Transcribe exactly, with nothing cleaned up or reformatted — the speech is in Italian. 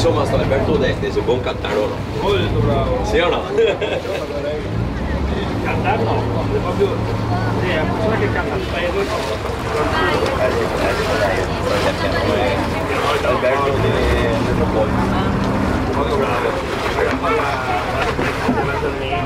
insomma sto Alberto Deste, se buon cantare o no? Molto bravo. Sì o no? Cantare no, è proprio sì, è una persona che canta spesso. Alberto di Metropolitano. Molto bravo.